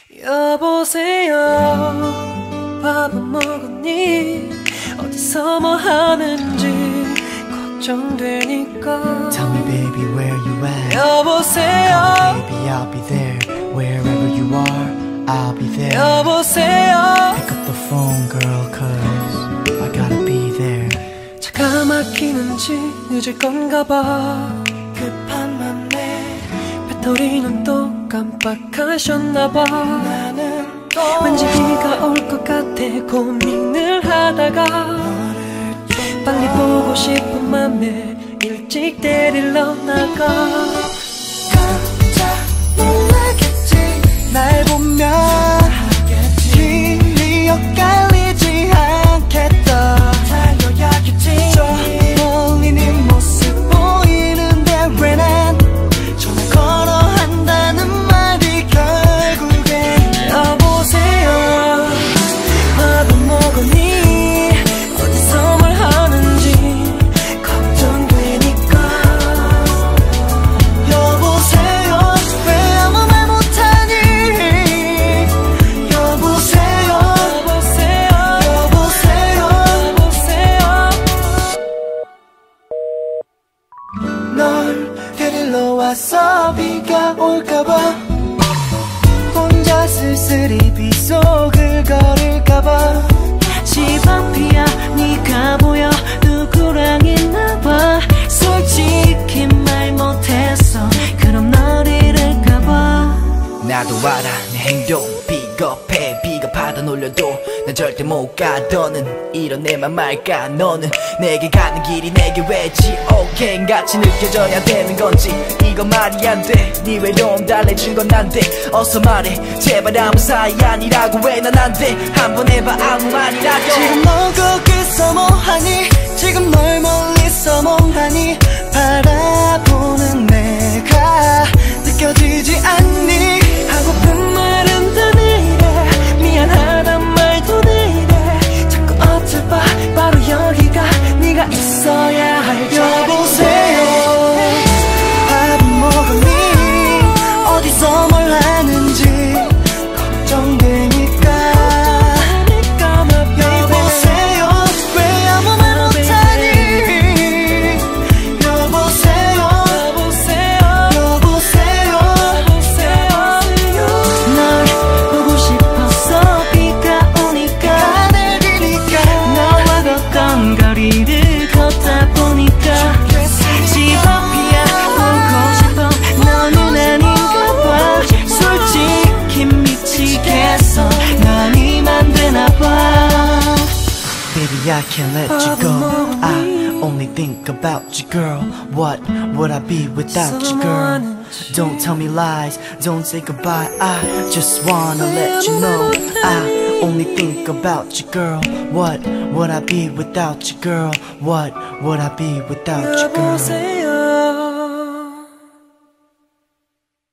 여보세요, 밥은 먹었니? 어디서 뭐 하는지 걱정되니까. Tell me baby where you at. 여보세요, Call me baby I'll be there. Wherever you are I'll be there. 여보세요, Pick up the phone girl cause I gotta be there. 차가 막히는지 늦을 건가 봐. 급한 맘에 배터리는 또 깜빡하셨나 봐. 나는 또 왠지 비가 올 것 같아 고민을 하다가 빨리 보고 싶은 맘에 일찍 데리러 나가. 깜짝 놀라겠지 날 보면. 길이 엇갈리지 않겠다. 달려야겠지. 저 멀리 네 모습 보이는데 왜 난 전화 걸어 한다는 말이 결국엔. 여보세요, 밥은 먹었니? 어디서 뭘 하는지 걱정되니까. 여보세요 왜 아무 말 못하니. 여보세요 여보세요, 여보세요. 여보세요. 널 데리러 왔어 비가 올까봐. 혼자 쓸쓸히 빗속을 걸을까봐. 집 앞이야 네가 보여 누구랑 있나봐. 솔직히 말 못했어 그럼 널 잃을까봐. 나도 알아 내 행동 비겁해. 비겁하다 놀려도 난 절대 못 가. 너는 이런 내맘 말까. 너는 내게 가는 길이 내게 왜 지옥행같이 느껴져야 되는 건지 이건 말이 안 돼. 네 외로움 달래준 건 난데 어서 말해 제발 아무 사이 아니라고. 왜 난 안 돼. 한번 해봐 아무 말이라도. 지금 너 거기서 뭐하니. 지금 널 멀리서 멍하니 바라보는 내가 느껴지지 않니. 하고픈 말은 다 내래 미안하단 말도 내래. 자꾸 어쩌봐 바로 여기가 네가 있어야 할 자리. 여보세요 밥은 먹었니. 어디서 뭘 하는지 걱정되니까. 여보세요 왜 아무 말 못하니. 여보세요 여보세요. 널 보고 싶었어 비가 오니까. 내리니까 너와 걷던 거리를 걷다 보니까 집 앞이야 보고 싶어 너는 아닌가 봐. 솔직히 미치겠어 넌 이만 되나 봐. Baby I can't let you go. I only think about you girl. What would I be without you girl. Don't tell me lies, don't say goodbye. I just wanna let you know I only think about you girl. What would I be without you girl. What would I be without you girl. 여보세요,